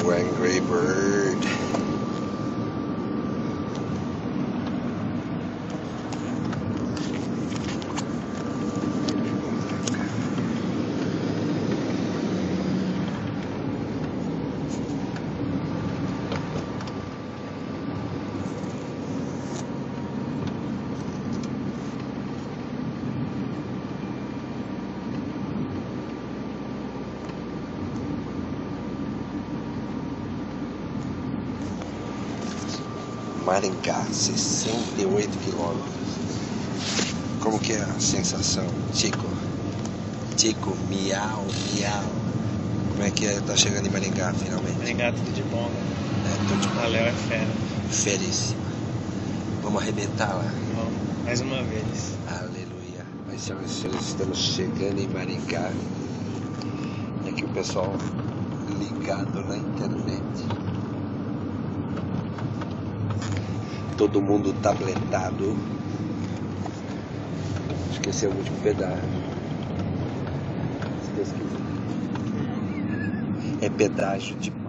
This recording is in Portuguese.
you angry bird. Maringá, 68 quilômetros. Como que é a sensação? Tico, miau, miau. Como é que é? Tá chegando em Maringá finalmente? Maringá, tudo de bom, né? É, tudo de bom. Valeu, é fera. Feríssima. Vamos arrebentar lá. Vamos, mais uma vez. Aleluia. Mas senhoras e senhores, estamos chegando em Maringá. E aqui o pessoal ligado na internet. Todo mundo tabletado. Esqueceu o último pedágio. Se Deus quiser. É pedágio de